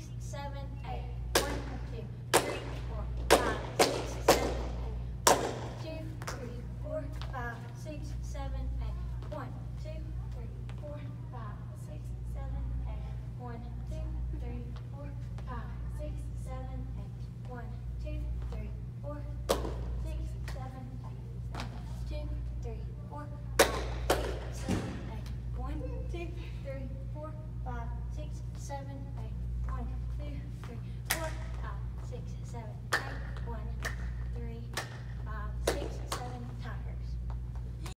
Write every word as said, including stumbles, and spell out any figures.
six, seven, eight. One, two, three, four, five, six, seven, eight. One, two, three, four, five, six, seven, eight. One, two, three, four, five, six, seven, eight. One, two, three, four, five, six, seven, eight. One, two, three, four, five, six, seven, eight. One, two, three, four, five, six, seven, eight. One, two, three, four, five, six, seven, eight. One, two, three, four, five, six, seven.